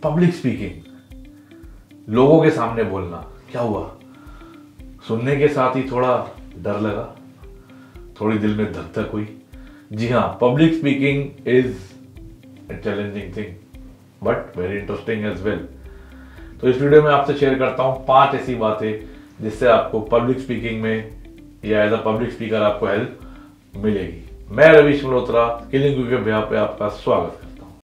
Public speaking, लोगों के सामने बोलना। क्या हुआ? सुनने के साथ ही थोड़ा डर लगा, थोड़ी दिल में धक धक हुई। जी हाँ, public speaking is a challenging thing but very interesting as well. तो इस वीडियो में आपसे शेयर करता हूं 5 ऐसी बातें जिससे आपको पब्लिक स्पीकिंग में या एज अ पब्लिक स्पीकर आपको हेल्प मिलेगी। मैं रवीश मल्होत्रा स्किलिंग यू के बिहाफ पे आपका स्वागत करता हूं।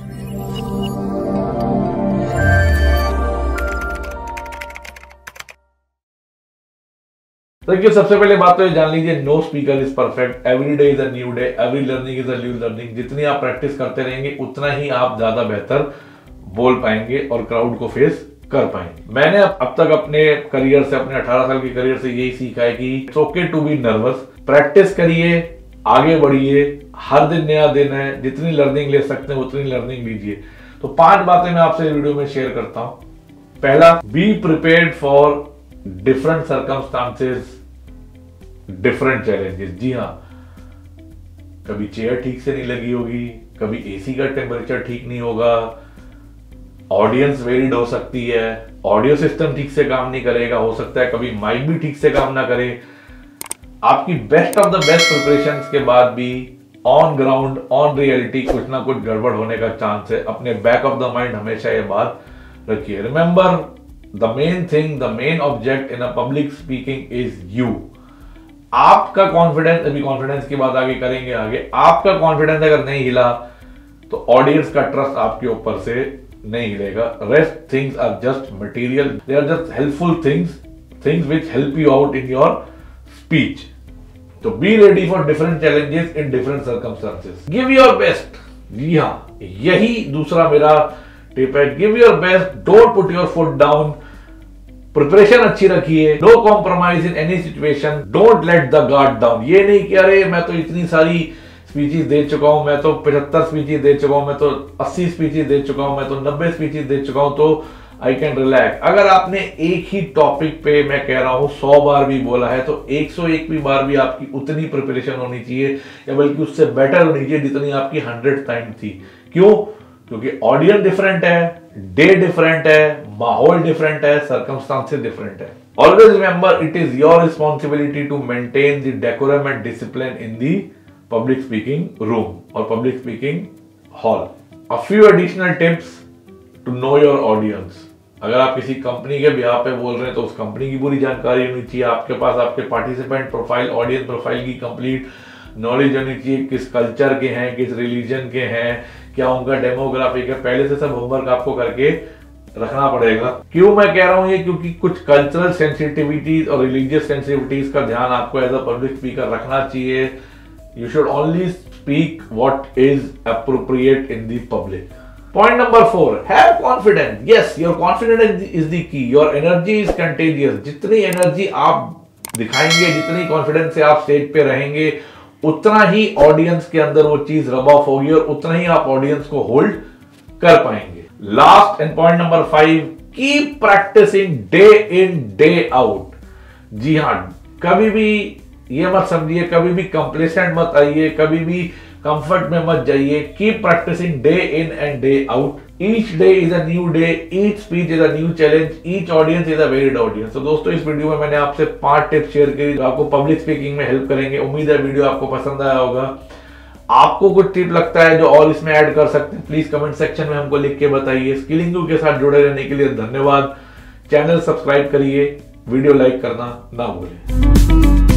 देखिए, सबसे पहले बात तो ये जान लीजिए, no speaker is perfect, every day is a new day, every learning is a new learning. जितनी आप प्रैक्टिस करते रहेंगे उतना ही आप ज्यादा बेहतर बोल पाएंगे और क्राउड को फेस कर पाएंगे। मैंने अब तक अपने करियर से, अपने 18 साल की करियर से यही सीखा है कि it's okay to be nervous. Practice करिए, आगे बढ़िए, हर दिन नया दिन है, जितनी लर्निंग ले सकते हैं उतनी लर्निंग लीजिए। तो 5 बातें मैं आपसे वीडियो में शेयर करता हूं। पहला, be prepared for different circumstances, different challenges. जी हां, कभी चेयर ठीक से नहीं लगी होगी, कभी एसी का टेम्परेचर ठीक नहीं होगा, ऑडियंस वेरिड हो सकती है, ऑडियो सिस्टम ठीक से काम नहीं करेगा, हो सकता है कभी माइक भी ठीक से काम ना करे। आपकी best of the best preparations के बाद भी ऑन ग्राउंड, ऑन रियलिटी कुछ ना कुछ गड़बड़ होने का चांस है। अपने बैक ऑफ द माइंड हमेशा ये बात रखिए। Remember, the main thing, the main object in a public speaking is you. आपका कॉन्फिडेंस, अभी कॉन्फिडेंस की बात आगे करेंगे आगे, आपका कॉन्फिडेंस अगर नहीं हिला तो ऑडियंस का ट्रस्ट आपके ऊपर से नहीं हिलेगा। Rest things are just material, they are just helpful things which help you out in your speech. तो be ready for different challenges in different circumstances, give your best. जी हां, यही दूसरा मेरा टिप है, give your best, don't put your foot down. Preparation अच्छी रखिए, no compromise in any situation, don't let the guard down. ये नहीं कि अरे मैं तो इतनी सारी स्पीचेस दे चुका हूं, मैं तो 75 स्पीचेस दे चुका हूं, मैं तो 80 स्पीचेस दे चुका हूं, मैं तो 90 स्पीचेस दे चुका हूं, तो आई कैन रिलैक्स। अगर आपने एक ही टॉपिक पे, मैं कह रहा हूं 100 बार भी बोला है, तो 101वीं बार भी आपकी उतनी प्रिपरेशन होनी चाहिए, या बल्कि उससे बेटर होनी चाहिए जितनी आपकी 100th टाइम थी। क्यों? क्योंकि ऑडियंस डिफरेंट है, डे डिफरेंट है, माहौल डिफरेंट है, सर्कमस्टांसेस डिफरेंट है। Always remember, it is your responsibility to maintain the decorum and discipline in the public speaking room और public speaking hall. A few additional tips to know your audience. अगर आप किसी company के behalf पे बोल रहे हैं तो उस कंपनी की पूरी जानकारी होनी चाहिए आपके पास, आपके पार्टिसिपेंट प्रोफाइल, ऑडियंस प्रोफाइल की कंप्लीट नॉलेज होनी चाहिए, किस कल्चर के हैं, किस रिलीजन के हैं, क्या उनका डेमोग्राफिक है। पहले से सब होमवर्क आपको करके रखना पड़ेगा। क्यों मैं कह रहा हूं ये? क्योंकि कुछ कल्चरल सेंसिटिविटीज और रिलीजियस सेंसिटिविटीज का ध्यान आपको एज अ पब्लिक स्पीकर रखना चाहिए। You should only speak what is appropriate in the public. Point number 4, have confidence. Yes, your confidence is the key. Your energy is contagious. जितनी energy आप दिखाएंगे, जितनी confidence से आप स्टेज पे रहेंगे, उतना ही ऑडियंस के अंदर वो चीज रब ऑफ होगी और उतना ही आप ऑडियंस को होल्ड कर पाएंगे। Last and point number 5, keep practising day in day out. जी हाँ, कभी भी ये मत समझिए, कभी भी कंप्लेसेंट मत आइए, कभी भी कंफर्ट में मत जाइए। Keep practising day in and day out. Each day is a new day, each speech is a new challenge, each audience is a varied audience. तो दोस्तों, इस वीडियो में मैंने आपसे 5 टिप्स शेयर की जो आपको पब्लिक स्पीकिंग में हेल्प करेंगे। उम्मीद है वीडियो आपको पसंद आया होगा। आपको कुछ टिप लगता है जो और इसमें ऐड कर सकते हैं, प्लीज कमेंट सेक्शन में हमको लिख के बताइए। स्किलिंग यू के साथ जुड़े रहने के लिए धन्यवाद। चैनल सब्सक्राइब करिए, वीडियो लाइक करना ना भूलें।